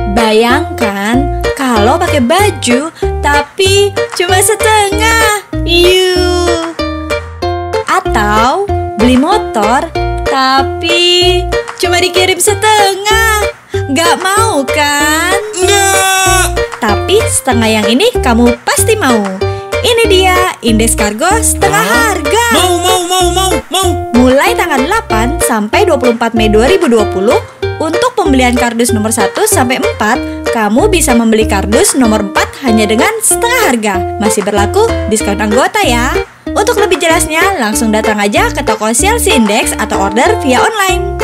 Bayangkan kalau pakai baju tapi cuma setengah. Atau beli motor tapi cuma dikirim setengah. Gak mau kan? Nggak. Tapi setengah yang ini kamu pasti mau. Ini dia Indeks Kargo setengah harga. Mau. Mulai tanggal 8 sampai 24 Mei 2020, untuk pembelian kardus nomor 1 sampai 4, kamu bisa membeli kardus nomor 4 hanya dengan setengah harga. Masih berlaku diskon anggota ya. Untuk lebih jelasnya, langsung datang aja ke toko Chelsea Index atau order via online.